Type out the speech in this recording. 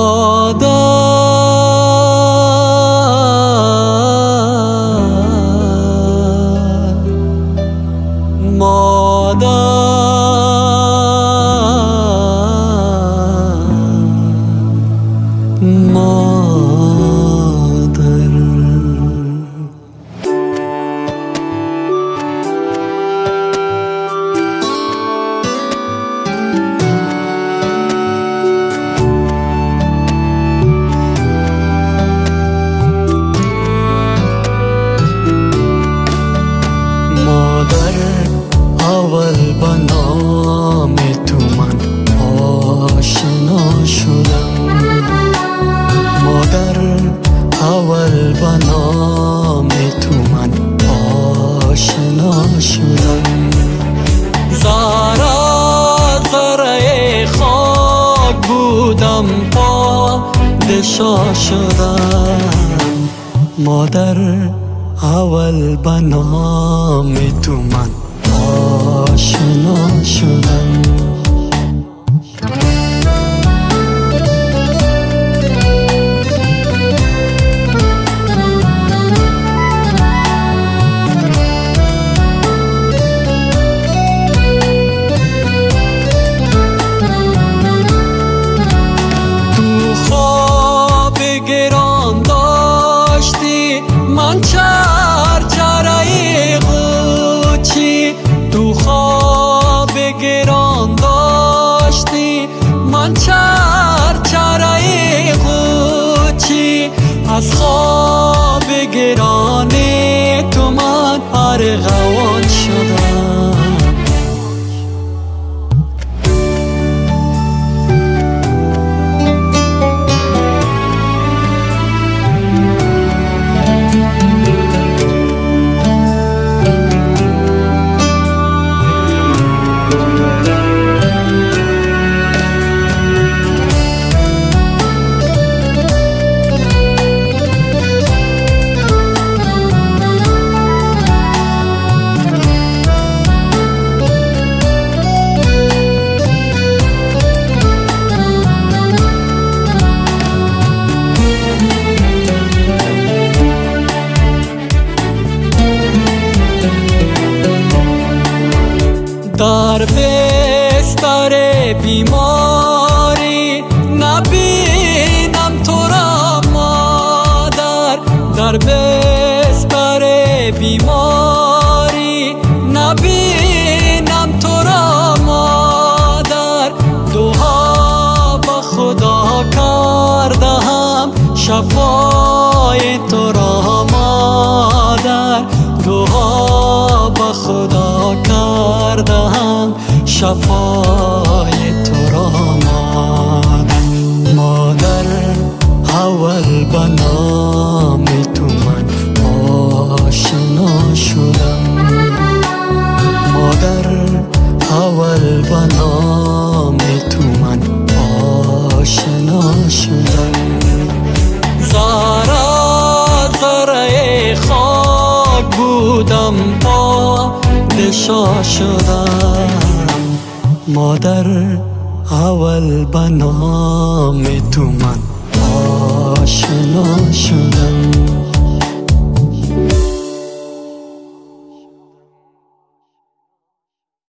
اول با نام تو من آشنا شدم. مادر اول با نام تو من آشنا شدم. ذره ذره خاک بودم پادشاه شدم. مادر اول با نام تو من آشنا شدم. تو خواب گران داشتی من چرچره قوچی. تو خواب گران داشتی من چرچره قوچی. از خواب گران تو من ارغوان شدم. در بستر بیماری نبینم تو را مادر. در بستر بیماری نبینم تو را مادر. دعا با خدا کردم شفای تو را مادر. دعا با خدا کردم شفای تو را مادر. مادر اول با نام تو من آشنا شدم. مادر اول با نام تو من آشنا شدم. ذره ذره خاک بودم پادشاه شدم. مادر اول با نام تو من آشنا شدم.